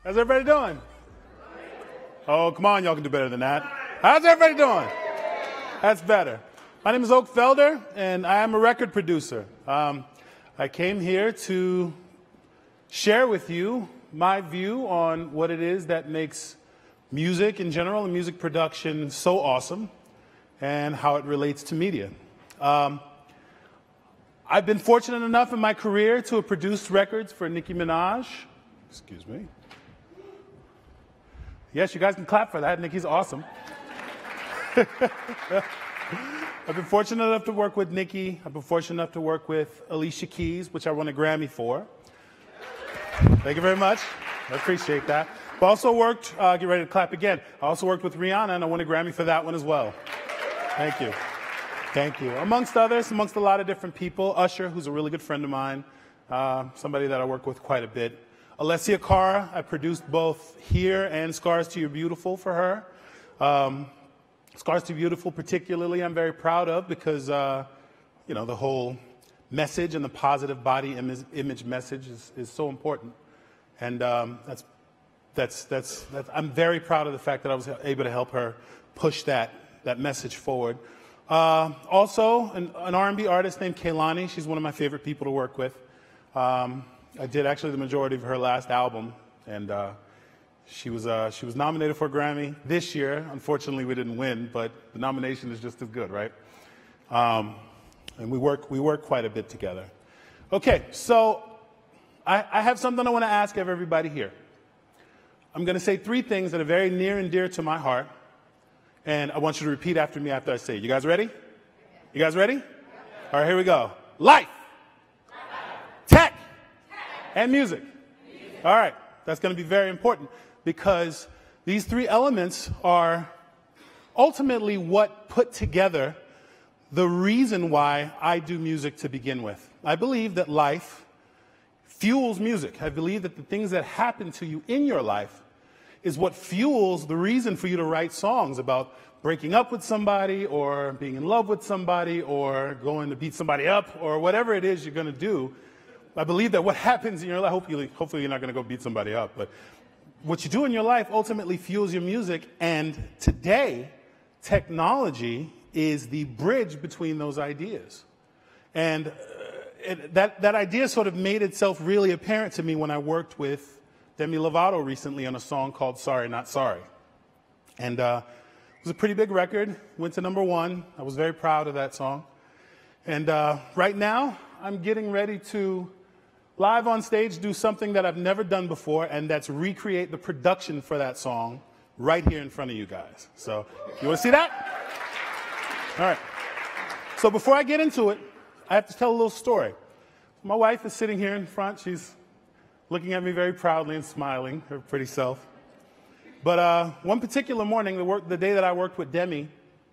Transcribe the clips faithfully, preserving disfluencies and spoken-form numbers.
How's everybody doing? Oh, come on, y'all can do better than that. How's everybody doing? That's better. My name is Oak Felder, and I am a record producer. Um, I came here to share with you my view on what it is that makes music in general and music production so awesome and how it relates to media. Um, I've been fortunate enough in my career to have produced records for Nicki Minaj. Excuse me. Yes, you guys can clap for that. Nicki's awesome. I've been fortunate enough to work with Nicki. I've been fortunate enough to work with Alicia Keys, which I won a Grammy for. Thank you very much. I appreciate that. But also worked, uh, get ready to clap again. I also worked with Rihanna, and I won a Grammy for that one as well. Thank you. Thank you. Amongst others, amongst a lot of different people, Usher, who's a really good friend of mine, uh, somebody that I work with quite a bit. Alessia Cara, I produced both Here and Scars to You're Beautiful for her. Um, Scars to Beautiful particularly I'm very proud of because, uh, you know, the whole message and the positive body image, image message is, is so important. And um, that's, that's, that's, that's, I'm very proud of the fact that I was able to help her push that, that message forward. Uh, also, an, an R and B artist named Kehlani. She's one of my favorite people to work with. Um, I did actually the majority of her last album, and uh, she was uh, she was nominated for a Grammy this year. Unfortunately, we didn't win, but the nomination is just as good, right? Um, and we work we work quite a bit together. Okay, so I, I have something I want to ask of everybody here. I'm going to say three things that are very near and dear to my heart, and I want you to repeat after me after I say it. You guys ready? You guys ready? All right, here we go. Life. Tech. And music. All right, that's going to be very important because these three elements are ultimately what put together the reason why I do music to begin with. I believe that life fuels music. I believe that the things that happen to you in your life is what fuels the reason for you to write songs about breaking up with somebody or being in love with somebody or going to beat somebody up or whatever it is you're going to do. I believe that what happens in your life, hopefully, hopefully you're not going to go beat somebody up, but what you do in your life ultimately fuels your music, and today, technology is the bridge between those ideas. And uh, it, that, that idea sort of made itself really apparent to me when I worked with Demi Lovato recently on a song called Sorry Not Sorry. And uh, it was a pretty big record, went to number one. I was very proud of that song. And uh, right now, I'm getting ready to live on stage do something that I've never done before, and that's recreate the production for that song right here in front of you guys. So, you want to see that? All right. So before I get into it, I have to tell a little story. My wife is sitting here in front. She's looking at me very proudly and smiling, her pretty self. But uh, one particular morning, the, work, the day that I worked with Demi,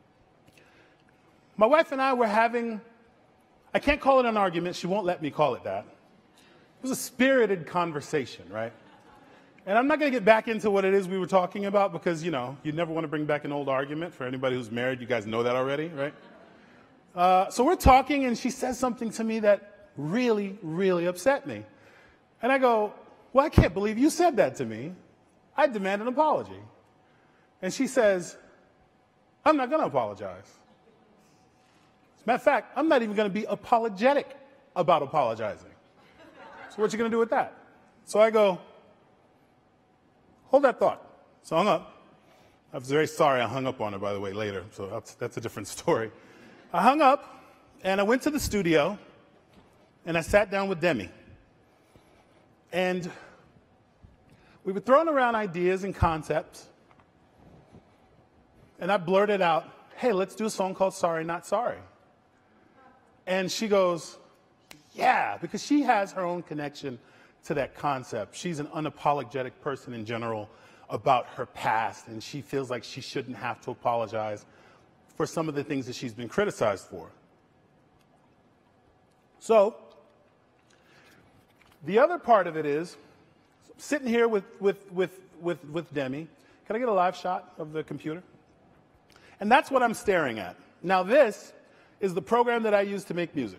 my wife and I were having, I can't call it an argument. She won't let me call it that. It was a spirited conversation, right? And I'm not going to get back into what it is we were talking about because, you know, you never want to bring back an old argument. For anybody who's married, you guys know that already, right? Uh, so we're talking, and she says something to me that really, really upset me. And I go, well, I can't believe you said that to me. I demand an apology. And she says, I'm not going to apologize. As a matter of fact, I'm not even going to be apologetic about apologizing. So what you going to do with that? So I go, hold that thought. So I hung up. I was very sorry I hung up on her, by the way, later. So that's, that's a different story. I hung up, and I went to the studio, and I sat down with Demi. And we were throwing around ideas and concepts, and I blurted out, hey, let's do a song called Sorry Not Sorry. And she goes, yeah, because she has her own connection to that concept. She's an unapologetic person in general about her past, and she feels like she shouldn't have to apologize for some of the things that she's been criticized for. So, the other part of it is, sitting here with, with, with, with, with Demi. Can I get a live shot of the computer? And that's what I'm staring at. Now this is the program that I use to make music.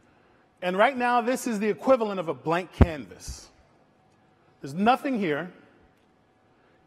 And right now, this is the equivalent of a blank canvas. There's nothing here.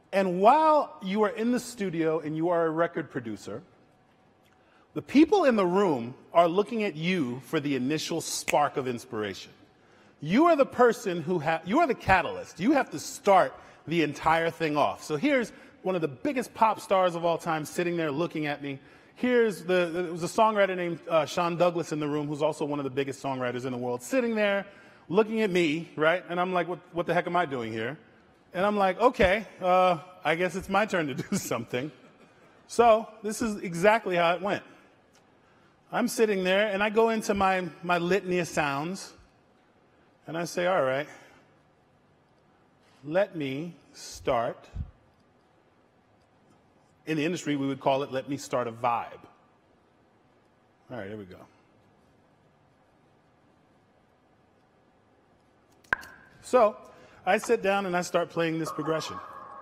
And while you are in the studio and you are a record producer, the people in the room are looking at you for the initial spark of inspiration. You are the person who ha- you are the catalyst. You have to start the entire thing off. So here's one of the biggest pop stars of all time sitting there looking at me. Here's the, there was a songwriter named uh, Sean Douglas in the room, who's also one of the biggest songwriters in the world, sitting there looking at me, right? And I'm like, what, what the heck am I doing here? And I'm like, okay, uh, I guess it's my turn to do something. So this is exactly how it went. I'm sitting there, and I go into my, my litany of sounds, and I say, all right, let me start. In the industry, we would call it, let me start a vibe. All right, here we go. So I sit down and I start playing this progression.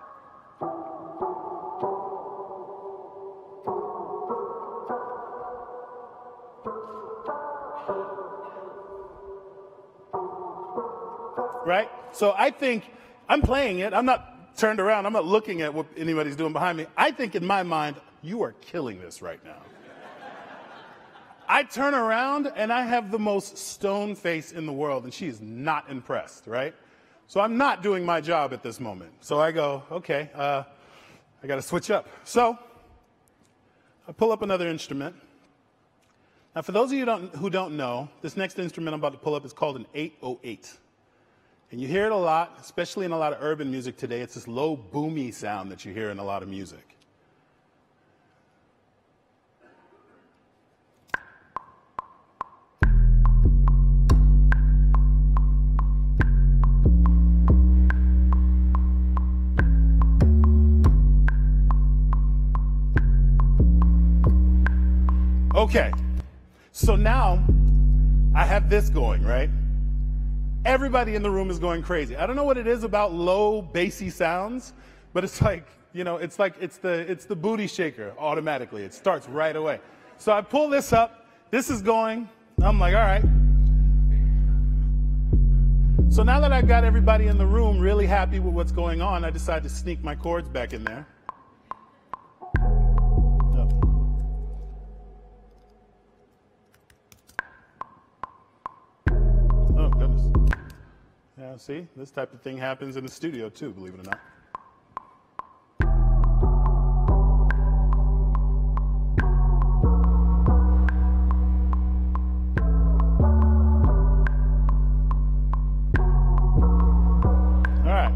Right? So I think I'm playing it. I'm not turned around. I'm not looking at what anybody's doing behind me. I think in my mind, you are killing this right now. I turn around and I have the most stone face in the world, and she is not impressed, right? So I'm not doing my job at this moment. So I go, okay, uh, I got to switch up. So I pull up another instrument. Now, for those of you who don't, who don't know, this next instrument I'm about to pull up is called an eight oh eight. And you hear it a lot, especially in a lot of urban music today. It's this low, boomy sound that you hear in a lot of music. Okay, so now I have this going, right? Everybody in the room is going crazy. I don't know what it is about low, bassy sounds, but it's like, you know, it's like it's the it's the booty shaker automatically. It starts right away. So I pull this up. This is going. I'm like, all right. So now that I've got everybody in the room really happy with what's going on, I decide to sneak my chords back in there. Oh, goodness. Yeah, see, this type of thing happens in the studio too, believe it or not. All right.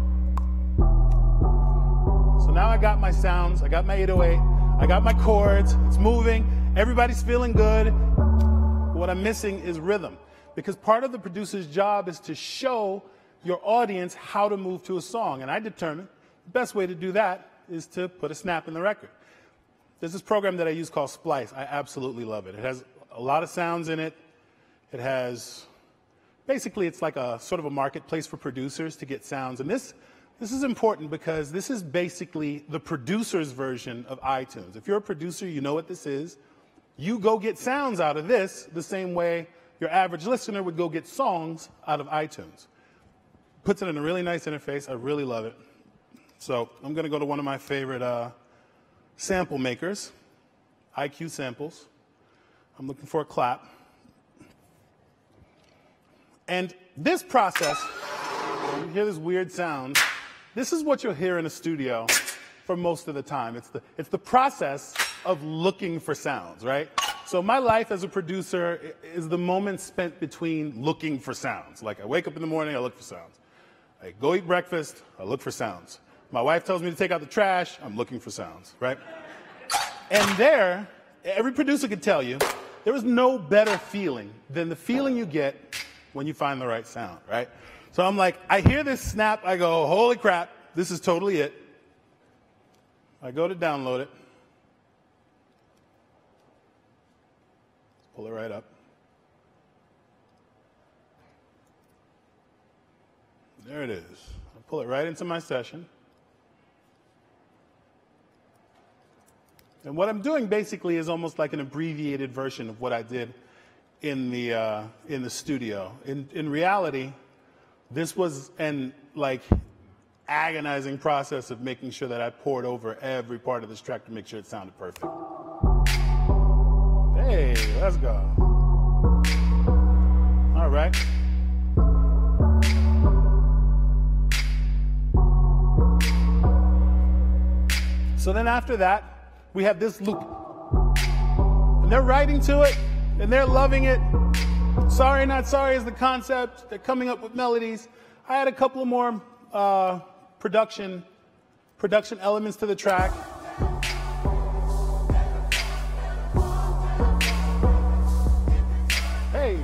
So now I got my sounds, I got my eight oh eight, I got my chords, it's moving, everybody's feeling good. What I'm missing is rhythm. Because part of the producer's job is to show your audience how to move to a song. And I determined the best way to do that is to put a snap in the record. There's this program that I use called Splice. I absolutely love it. It has a lot of sounds in it. It has, basically it's like a sort of a marketplace for producers to get sounds. And this, this is important because this is basically the producer's version of iTunes. If you're a producer, you know what this is. You go get sounds out of this the same way your average listener would go get songs out of iTunes. Puts it in a really nice interface. I really love it. So I'm going to go to one of my favorite uh, sample makers, I Q Samples. I'm looking for a clap. And this process, you hear this weird sound, this is what you'll hear in a studio for most of the time. It's the, it's the process of looking for sounds, right? So my life as a producer is the moment spent between looking for sounds. Like I wake up in the morning, I look for sounds. I go eat breakfast, I look for sounds. My wife tells me to take out the trash, I'm looking for sounds, right? And there, every producer could tell you, there is no better feeling than the feeling you get when you find the right sound, right? So I'm like, I hear this snap, I go, holy crap, this is totally it. I go to download it. Pull it right up. There it is. I pull it right into my session. And what I'm doing basically is almost like an abbreviated version of what I did in the uh, in the studio. In in reality, this was an like agonizing process of making sure that I poured over every part of this track to make sure it sounded perfect. Hey, let's go. All right. So then after that, we have this loop. And they're writing to it, and they're loving it. Sorry, not sorry is the concept. They're coming up with melodies. I had a couple of more uh, production, production elements to the track. Hey.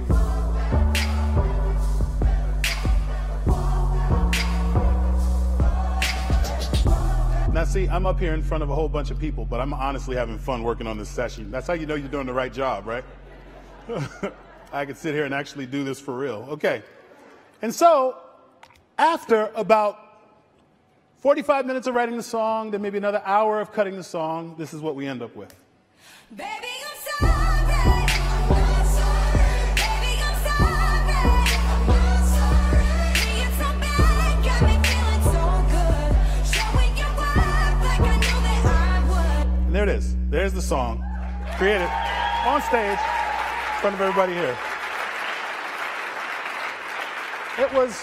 Now see, I'm up here in front of a whole bunch of people, but I'm honestly having fun working on this session. That's how you know you're doing the right job, right? I could sit here and actually do this for real. Okay. And so, after about forty-five minutes of writing the song, then maybe another hour of cutting the song, this is what we end up with. Baby, I'm sorry. I'm sorry. Baby, I'm sorry. I'm sorry. It's so bad, got me feeling so good. Showing your worth like I knew that I would. And there it is. There's the song. Created on stage in front of everybody here. It was,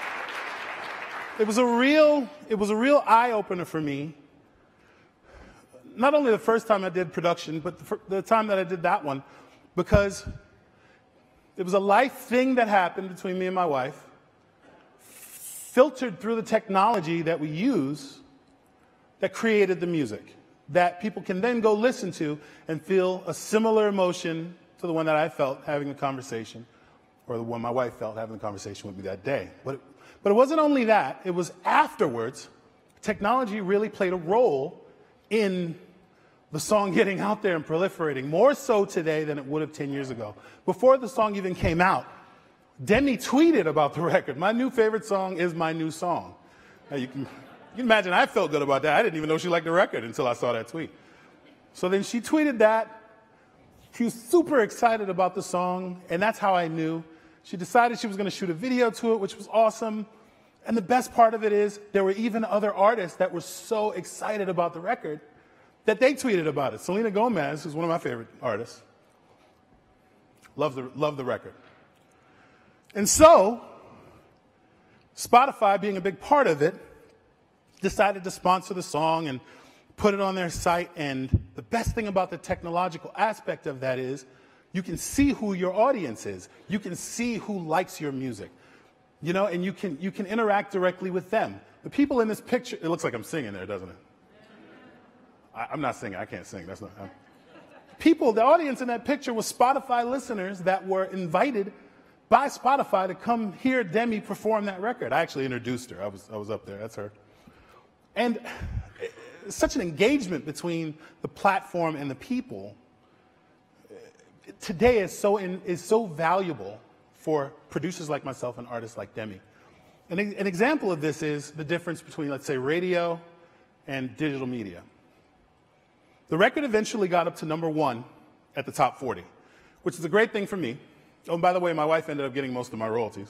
it was a real, it was a real eye-opener for me. Not only the first time I did production, but the, the time that I did that one, because it was a life thing that happened between me and my wife, filtered through the technology that we use that created the music, that people can then go listen to and feel a similar emotion to the one that I felt having a conversation, or the one my wife felt having a conversation with me that day. But it, but it wasn't only that, it was afterwards, technology really played a role in the song getting out there and proliferating, more so today than it would have ten years ago. Before the song even came out, Demi tweeted about the record. My new favorite song is my new song. Now you can, you can imagine I felt good about that. I didn't even know she liked the record until I saw that tweet. So then she tweeted that. She was super excited about the song, and that's how I knew. She decided she was going to shoot a video to it, which was awesome. And the best part of it is there were even other artists that were so excited about the record that they tweeted about it. Selena Gomez, who's one of my favorite artists, loved the, loved the record. And so, Spotify, being a big part of it, decided to sponsor the song and put it on their site. And the best thing about the technological aspect of that is you can see who your audience is. You can see who likes your music, you know, and you can, you can interact directly with them. The people in this picture, it looks like I'm singing there, doesn't it? I, I'm not singing. I can't sing. That's not. I'm, people, the audience in that picture was Spotify listeners that were invited by Spotify to come hear Demi perform that record. I actually introduced her. I was, I was up there. That's her. And it's such an engagement between the platform and the people today is so, in, is so valuable for producers like myself and artists like Demi. An, an example of this is the difference between, let's say, radio and digital media. The record eventually got up to number one at the top forty, which is a great thing for me. Oh, and by the way, my wife ended up getting most of my royalties.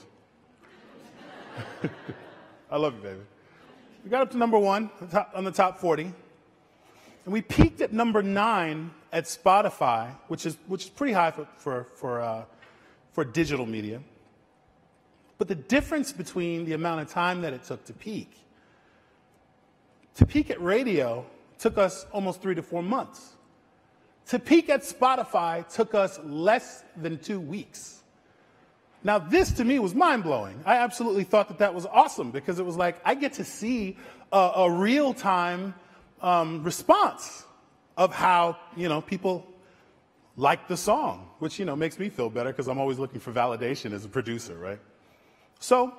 I love you, baby. We got up to number one on the top forty. And we peaked at number nine at Spotify, which is, which is pretty high for, for, for, uh, for digital media. But the difference between the amount of time that it took to peak, to peak at radio took us almost three to four months. To peak at Spotify took us less than two weeks. Now, this to me was mind-blowing. I absolutely thought that that was awesome because it was like I get to see a, a real-time um, response of how, you know, people like the song, which, you know, makes me feel better because I'm always looking for validation as a producer, right? So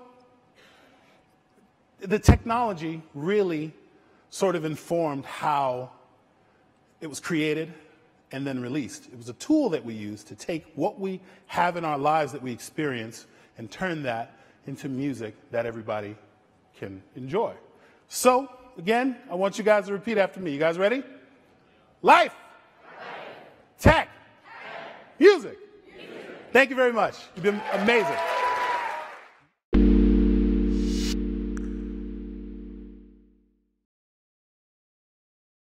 the technology really sort of informed how it was created and then released. It was a tool that we used to take what we have in our lives that we experience and turn that into music that everybody can enjoy. So, again, I want you guys to repeat after me. You guys ready? Life. Life. Tech. Tech. Music. Music. Thank you very much. You've been amazing.